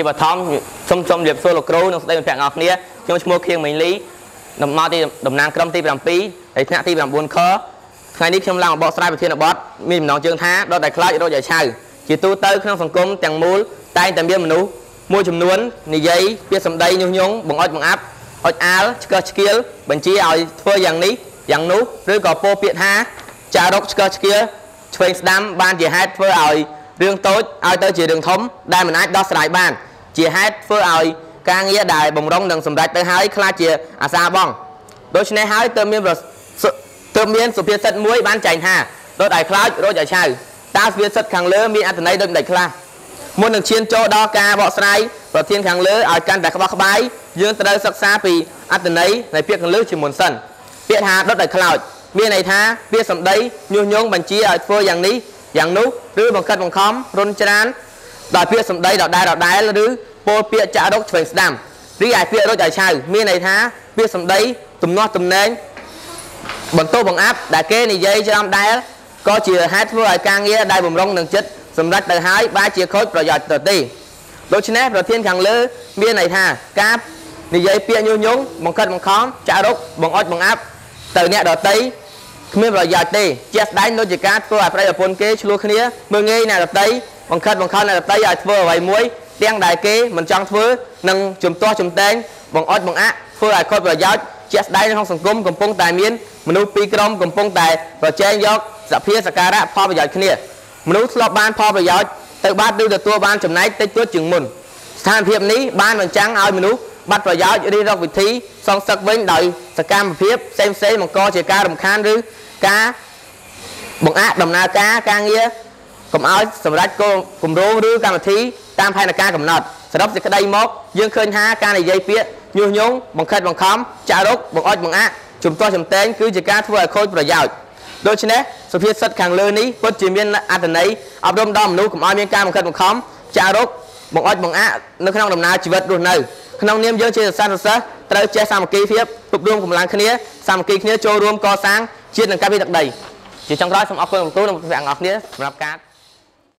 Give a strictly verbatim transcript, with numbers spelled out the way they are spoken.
ជាបឋមសុំសុំរៀបសួរលោកគ្រូនិងស្ដីមិត្តភក្តិទាំងអស់គ្នាខ្ញុំឈ្មោះខៀងមីងលីតំណទីតំណាងក្រុមទី7ហើយថ្នាក់ទី9ខថ្ងៃនេះខ្ញុំឡើងបកស្រាយប្រធានបទមានចំណងជើងថាដុតតែខ្លាចរោគឲ្យឆៅជាទូទៅក្នុងសង្គមទាំងមូលតែងតែមានមនុស្សមួយចំនួននិយាយពាក្យសម្ដីញុះញង់បង្អុចបង្អាប់អុចអាលឆ្កឹះឆ្កៀលបញ្ជាឲ្យធ្វើយ៉ាងនេះយ៉ាងនោះឬក៏ពោលពាក្យថាចារកឆ្កឹះឆ្កៀលឆ្វេងស្ដាំបានជាហេតុធ្វើឲ្យរឿងតូចឲ្យទៅជារឿងធំដែលមិនអាចដោះស្រាយបានជាហេតុធ្វើឲ្យការងារដែលបំរុងនឹងសម្រេចទៅហើយខ្លាចជាអាសាបងដូច្នេះហើយទើបមានទើបមានសុភាសិតមួយបានចែងថាដុតឲ្យខ្លោចរោចឲ្យឆៅតើសុភាសិតខាងលើមានអត្ថន័យដូចម្ដេចខ្លះមុននឹងឈានចូលដល់ការបកស្រាយប្រធានខាងលើឲ្យកាន់តែក្បោះក្បាយយើងត្រូវសិក្សាពីអត្ថន័យនៃពាក្យខាងលើជាមុនសិនពាក្យថាដុតឲ្យខ្លោចមានន័យថាពាក្យសម្ដីញុះញង់បញ្ជាឲ្យធ្វើយ៉ាងនេះយ៉ាងនោះឬបង្ខិតបង្ខំរុនច្រានដោយពាក្យសម្ដីដដែលដដែលឬពោលពាក្យចាក់រកឆ្វេងស្ដាំរីឯពាក្យរោចឲ្យឆៅមានន័យថាពាក្យសម្ដីទំនាស់ទំនែងបន្ទោបង្អាប់ដែលគេនិយាយច្រាំដែលក៏ជាហេតុធ្វើឲ្យការងារដែលបំរុងនឹងចិត្តសម្រាប់ទៅហើយបែរជាខូចប្រយោជន៍ទៅទេដូច្នេះប្រធានខាងលើមានន័យថាការនិយាយពាក្យញុះញង់បង្ខិតបង្ខំចាក់រកបង្អុចបង្អាប់ទៅអ្នកដទៃគ្មានប្រយោជន៍ទេជាស្ដែងដូចជាការធ្វើឲ្យប្រិយប្រពន្ធគេឆ្លោះគ្នាមើងងាយអ្នកដទៃបង្ខិតបង្ខំអ្នកដទៃឲ្យធ្វើអ្វីមួយទាំងដែលគេមិនចង់ធ្វើនឹងជំទាស់ជំតែងបង្អុចបង្អាក់ធ្វើឲ្យខូចប្រយោជន៍ជាស្ដែងក្នុងសង្គមកំពុងតែមានមនុស្សពីរក្រុមកំពុងតែប្រជែងយកសភាសការៈផលប្រយោជន៍គ្នាមនុស្សធ្លាប់បានផលប្រយោជន៍ទៅបាត់ឬទទួលបានចំណែកតិចតួចជាងមុនស្ថានភាពនេះបានបញ្ចាំងឲ្យមនុស្សបាត់ប្រយោជន៍រៀបរកវិធីសងសឹកវិញដោយសកម្មភាពផ្សេងផ្សេងបង្កជាការរំខានឬការបង្អាក់ដំណើរការការងារកុំឲ្យសម្រាប់គម្រោងឬកម្មវិធីតាមផែនការកំណត់សរុបសេចក្តីមកយើងឃើញថាការនិយាយពាក្យញុះញង់បង្ខិតបង្ខំចាក់រកបង្អុចបង្អាក់ជំទាស់ជំតែងគឺជាការធ្វើឲ្យខូចប្រយោជន៍ដូច្នេះសុភាសិតខាងលើនេះពិតជាមានអត្ថន័យអប់រំដល់មនុស្សកុំឲ្យមានការបង្ខិតបង្ខំចាក់រកបង្អុចបង្អាក់នៅក្នុងដំណើរជីវិតរស់នៅក្នុងនាមយើងជាសិស្សសិស្សត្រូវចេះសាមគ្គីភាពទប់រួមកម្លាំងគ្នាសាមគ្គីគ្នាចូលរួមកសាងជាតិនិងការពារទឹកដីជាចុងក្រោយសូមអរគុណលោកគ្រូនិងអ្នកទាំងអស់គ្នាសម្រាប់ការ